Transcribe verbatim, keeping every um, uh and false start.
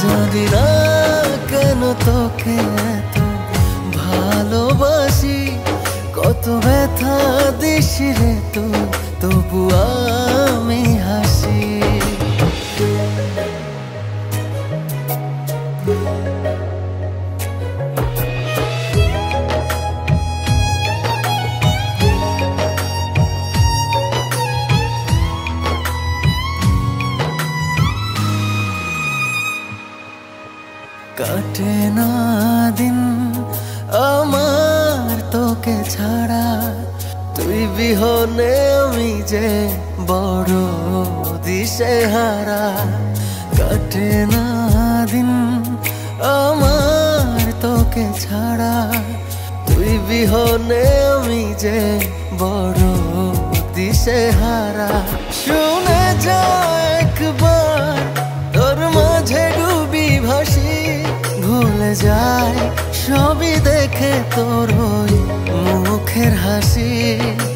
জানি না কেন তোকে এত ভালোবাসি, কত ব্যথা দিস রে তুই, তবু আমি হাসি। কাটে না দিন আমার তোকে ছাড়া, তুই বিহনে আমি যে বড় দিশেহারা। কাটে না দিন আমার তোকে ছাড়া, তুই বিহনে আমি যে বড় দিশেহারা। শুনে যা একবার তোর মাঝে ডুবি ভাসি, ভুলে যায় সবই দেখে তোর ওই মুখের হাসি।